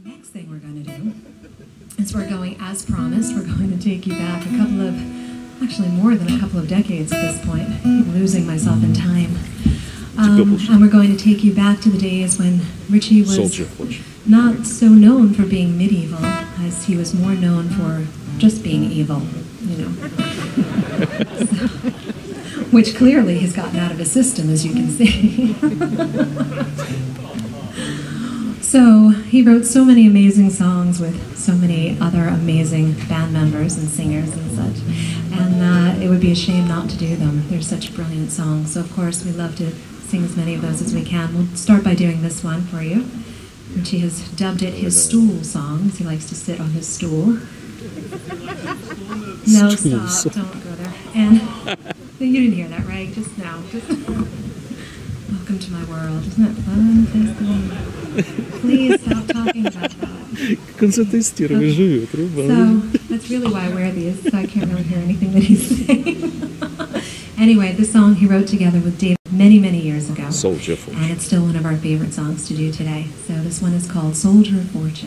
Next thing we're going to do is we're going, as promised, we're going to take you back a couple of, actually more than a couple of decades at this point. I'm losing myself in time. And we're going to take you back to the days when Richie was not so known for being medieval, as he was more known for just being evil, you know. Which clearly he's gotten out of his system, as you can see. So he wrote so many amazing songs with so many other amazing band members and singers and such. And it would be a shame not to do them. They're such brilliant songs. So of course we love to sing as many of those as we can. We'll start by doing this one for you. Richie has dubbed it his stool song, as he likes to sit on his stool. No, stop, don't go there. And you didn't hear that, right? Just now. Welcome to my world. Isn't that fun? Please stop talking about that. So that's really why I wear these, so I can't really hear anything that he's saying. Anyway, this song he wrote together with David many, many years ago. Soldier of Fortune. And it's still one of our favorite songs to do today. So this one is called Soldier of Fortune.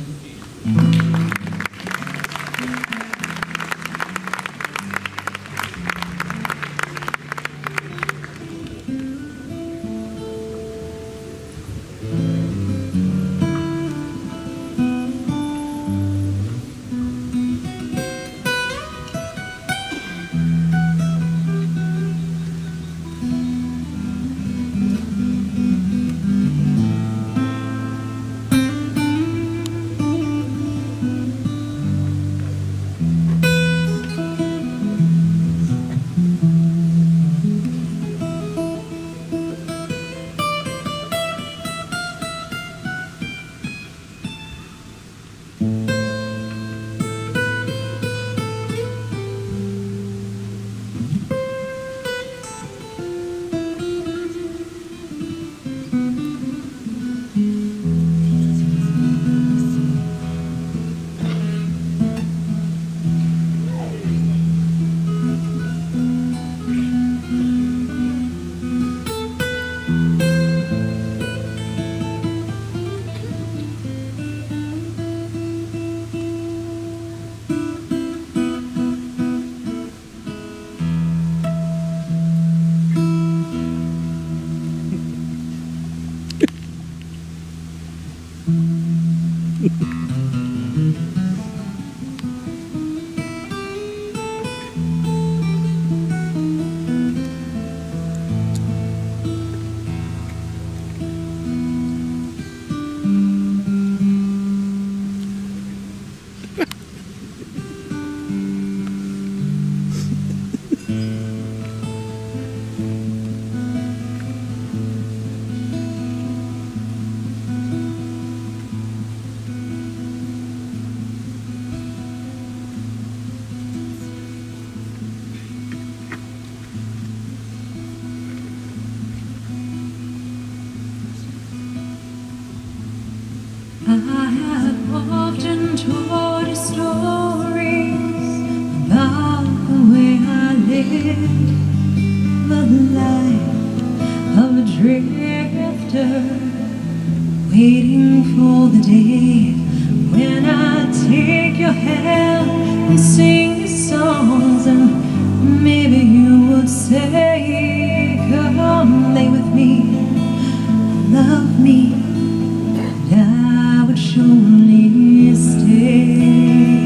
I have often told you stories about the way I lived the life of a drifter, waiting for the day when I take your hand and sing your songs, and maybe you would say, come lay with me, love me, and I would surely stay.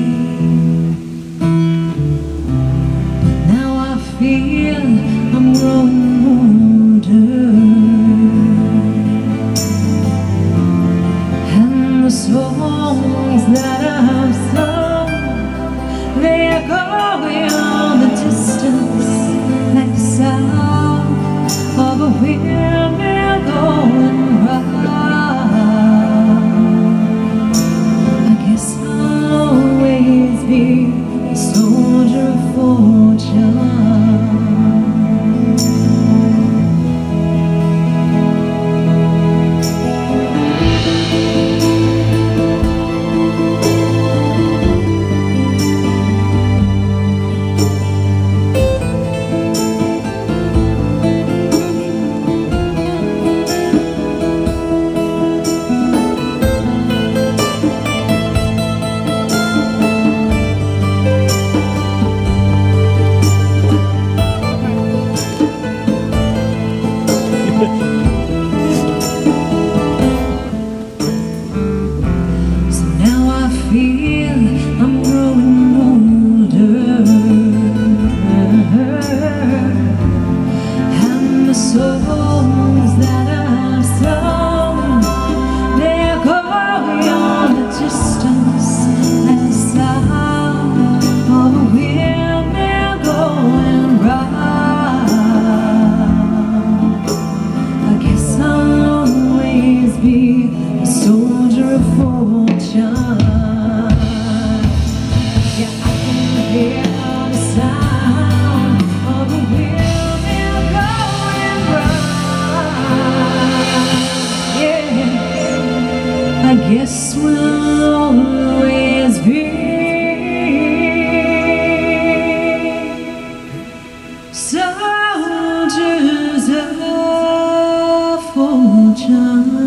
But now I feel I'm growing older, and the songs that I've sung, they are going on the distance, like the sound of a windmill going round. I guess I'll always be a soldier of fortune. fortune. Yeah, I can hear the sound of a wheelmill going round. Yeah, I guess we'll always be soldiers of fortune.